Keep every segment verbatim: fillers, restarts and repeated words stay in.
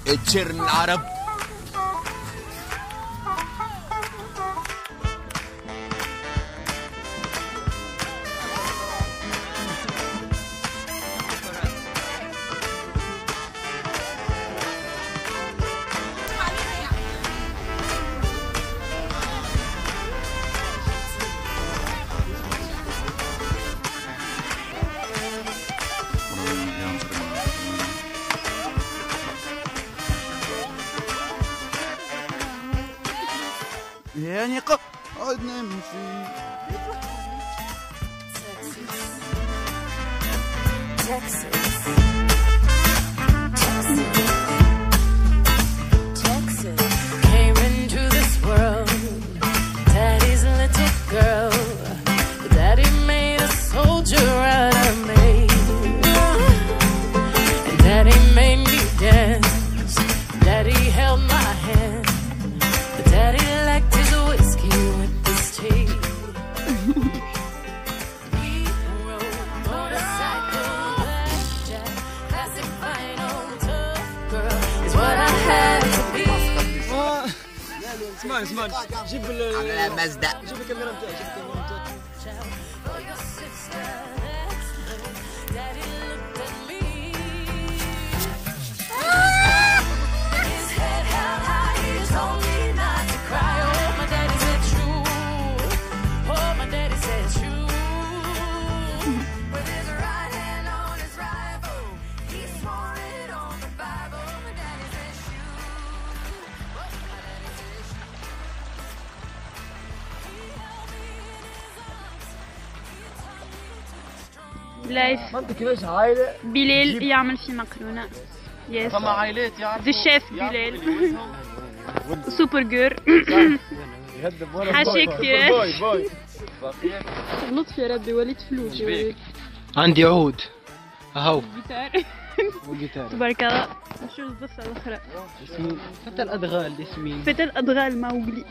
تشيرن عرب. يعني قعدنا نمشي. Came into this world, Daddy's little girl. Daddy made a soldier out of me, and Daddy made me dance. Daddy held my hand. Daddy liked his whiskey with his tea. We rode motorcycle, blackjack, classic final, tough girl is what I had to be. اسمعني اسمعني جيب ال مزدة. جيب الكاميرا نتاعي، جيب الكاميرا نتاعي. لايف فهمت كيفاش عائلة بلال يعمل في مقرونة. يس فما عائلات يعرفوا ذا شيف بلال سوبر جير. حاشية كثير. باي باي. لطف يا ربي وليد فلوس. عندي عود اهو جيتار والجيتار. تبارك الله. شو الضفة الأخرى؟ ياسمين فتى الأدغال. ياسمين فتى الأدغال موغلي.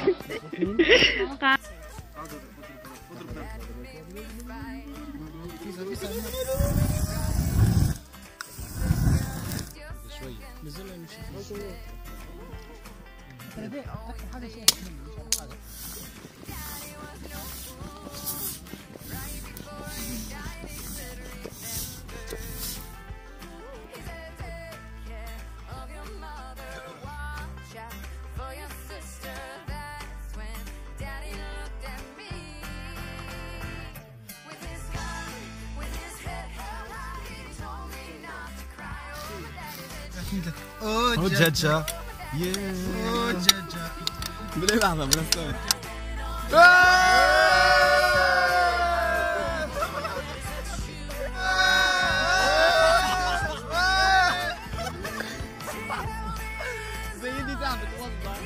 اوه دجاجة. اوه دجاجة. بلا لحظة بلا صوت. سيدي تعب توضع.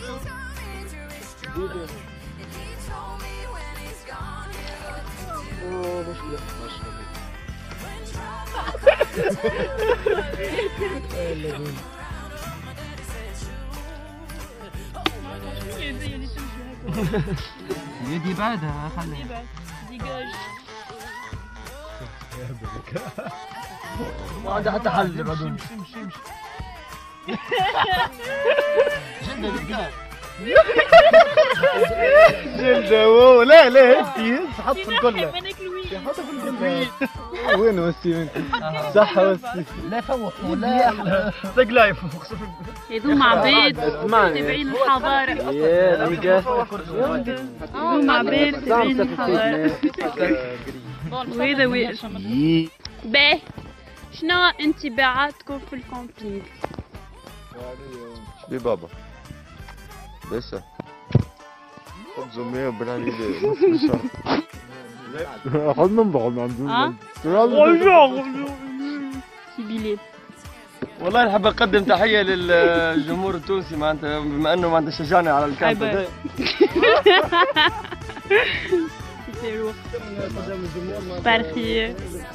اوه مشكلة مشكلة. يدي بعدها خليها. ما عندها حتى حل بعدين. امشي امشي جلدة بالقلب. جلدة. لا لا انتي حط في الكل. حط في الكل. وين وسيم انت؟ صح وسيم. لا فوق ولا ثقلا يفوق. هذوما عباد تابعين الحضارة. يا رجال هذوما عباد تابعين الحضارة. وهذا واقف. باهي شنو انطباعاتكم في الكامبينغ؟ شبيه بابا؟ لسه خبز ومية وبناني ليه؟ خذ من بعض ما عندنا. في بلاد. والله نحب نقدم تحية للجمهور التونسي معناتها بما انه معناتها شجعني على الكامب هذا. بارخي.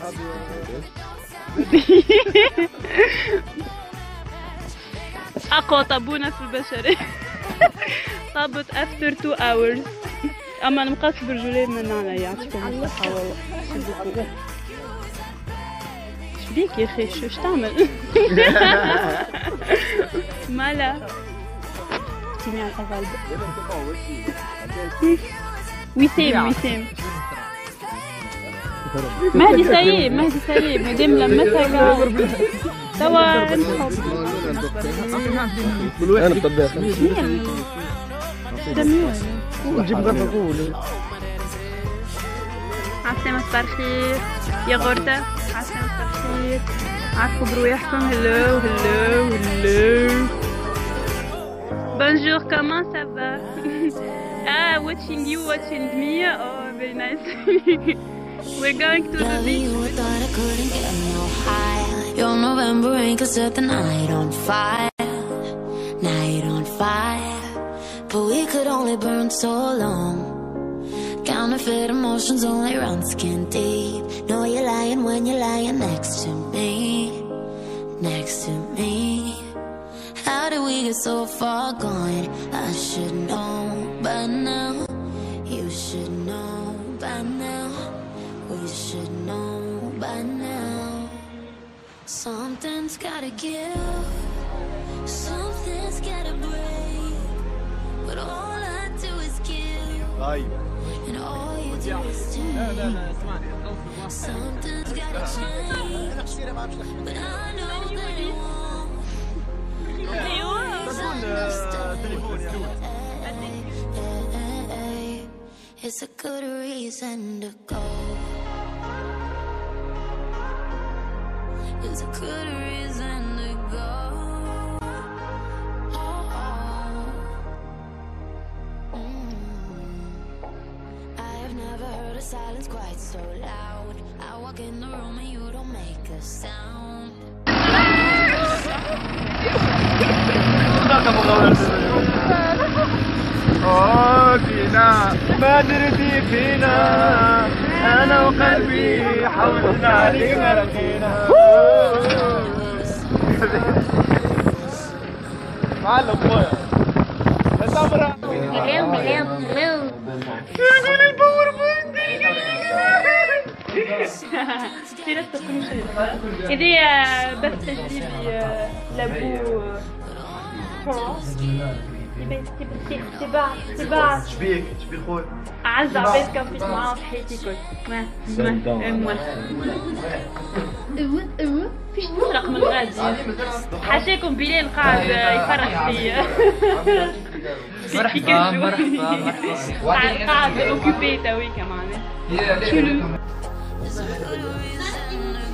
أقوى طابونة في البشرية. طابت after two hours. أما نبقاش برجولين من علي يعطيكم الصحة والله. شبيك يا أخي شو تعمل؟ مالا سمع الأغلب وسام وسام مهدي سايب مهدي سايب مادام لمسها كاع توا نحب انا الطباخ نجيب غير نقول عالسلامة صباح الخير يا غردة عالسلامة صباح الخير عارفوا برواحكم هلو هلو هلو Bonjour, comment ça va? Ah, watching you, watching me. Oh, very nice. We're going to the beach. You thought I couldn't get no higher. Your November rain could set the night on fire. Night on fire. But we could only burn so long. Counterfeit emotions only run skin deep. Know you're lying when you're lying next to me. Next to me. How did we get so far gone? I should know by now. You should know by now. We should know by now. Something's gotta give. Something's gotta break. But all I do is give. And all you do is take. Something's gotta change. But I know that it won't. It's a good reason to go. It's a good reason to go. Oh, oh. Mm. I have never heard a silence quite so loud. I walk in the room and you don't make a sound. آه فينا ما درتي فينا أنا وقلبي حوزنا عليك ما لقينا معلم خويا السمرة غير غير غير يقول الباور بوينت في ناس تكون هذه بس تجيب لابو تبع تبع شبيك شبيك خويا أعز عباد كان فيك معاهم في حياتي كل ما ما ما فيش تسرق من غادي حاشاكم بلال قاعد يفرح فيا مرحبا مرحبا قاعد اوكيبي تويكا معناها شنو